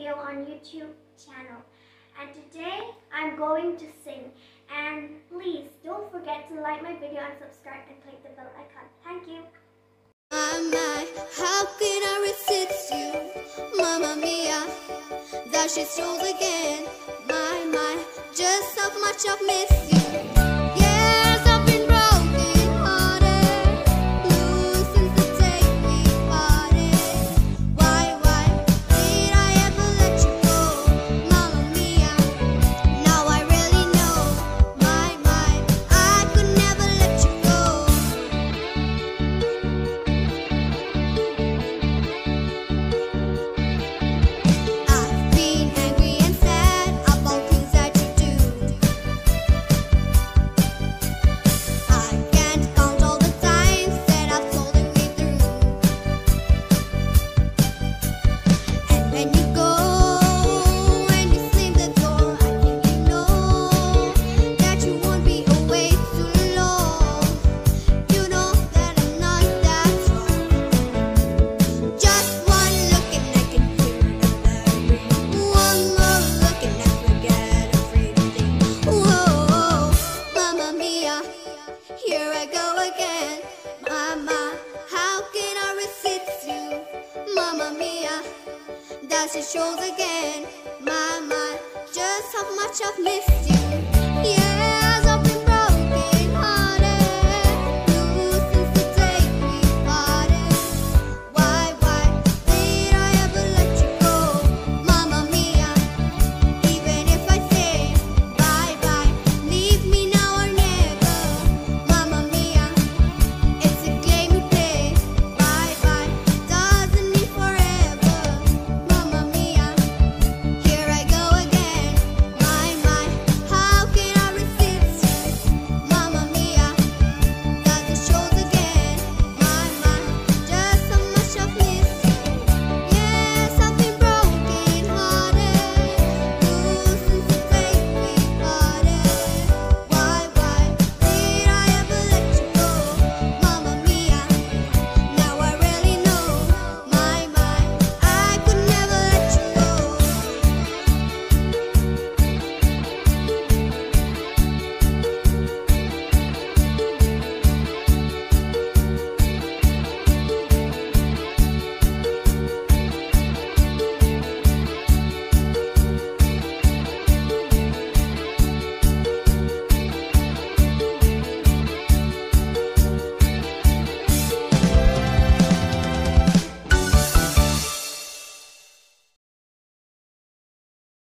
video on YouTube channel. And today I'm going to sing. And please don't forget to like my video and subscribe and click the bell icon. Thank you. My, how can I resist you? Mamma mia, that she stole again. My, just how much I've missed you. Yes, I've been broken hearted, blue since the day we parted. Why did I ever let you go? Mamma mia, now I really know. My, I could never let you go. I've been angry and sad about things that you do. I can't count all the times that I've told you me through. And when you go, when you slam the door, I think you know that you won't be away too long. You know that I'm not that strong. Just one look and I can hear another ring. One more look and I forget everything. Whoa, mamma mia, here I go again. Mama, how can I resist you? Mamma mia, that she shows again. Mama, just how much I've missed you. Yeah.